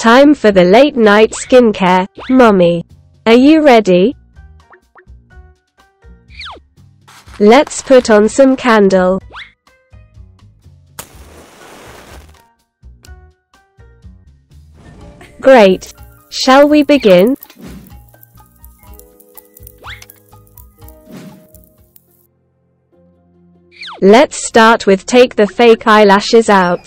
Time for the late night skincare, mommy. Are you ready? Let's put on some candle. Great. Shall we begin? Let's start with take the fake eyelashes out.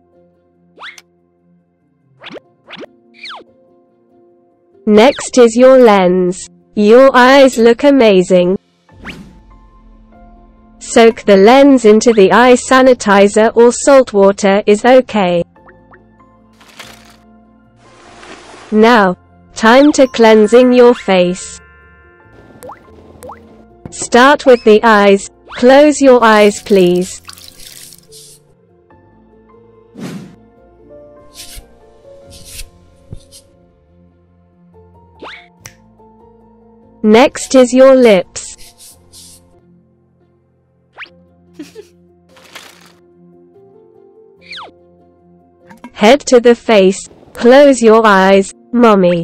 Next is your lens. Your eyes look amazing. Soak the lens into the eye sanitizer or salt water is okay. Now, time to cleansing your face. Start with the eyes. Close your eyes, please. Next is your lips. Head to the face. Close your eyes, mommy.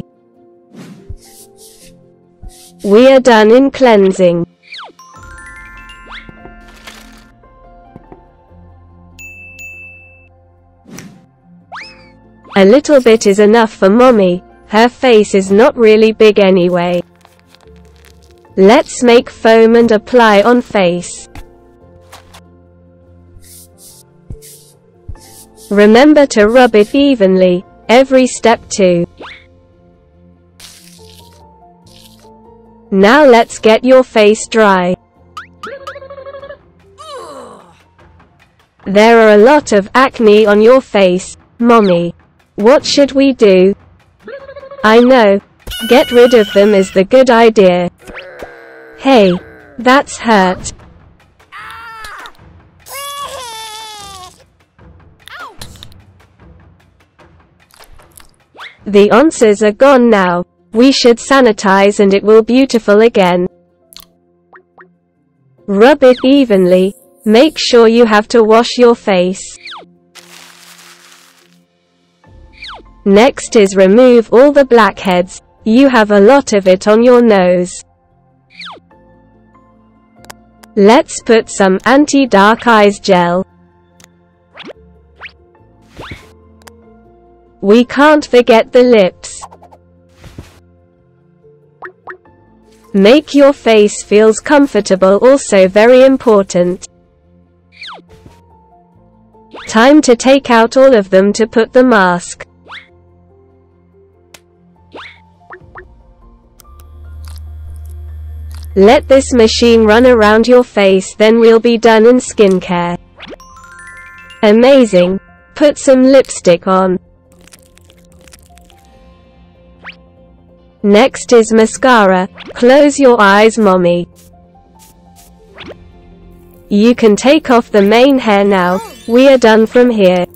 We are done in cleansing. A little bit is enough for mommy. Her face is not really big anyway. Let's make foam and apply on face. Remember to rub it evenly, every step too. Now let's get your face dry. There are a lot of acne on your face, mommy. What should we do? I know. Get rid of them is the good idea. Hey, that's hurt. The answers are gone now. We should sanitize and it will be beautiful again. Rub it evenly. Make sure you have to wash your face. Next is remove all the blackheads. You have a lot of it on your nose. Let's put some anti-dark eyes gel. We can't forget the lips. Make your face feels comfortable, also very important. Time to take out all of them to put the mask. Let this machine run around your face, then we'll be done in skincare. Amazing. Put some lipstick on. Next is mascara. Close your eyes, mommy. You can take off the main hair now. We are done from here.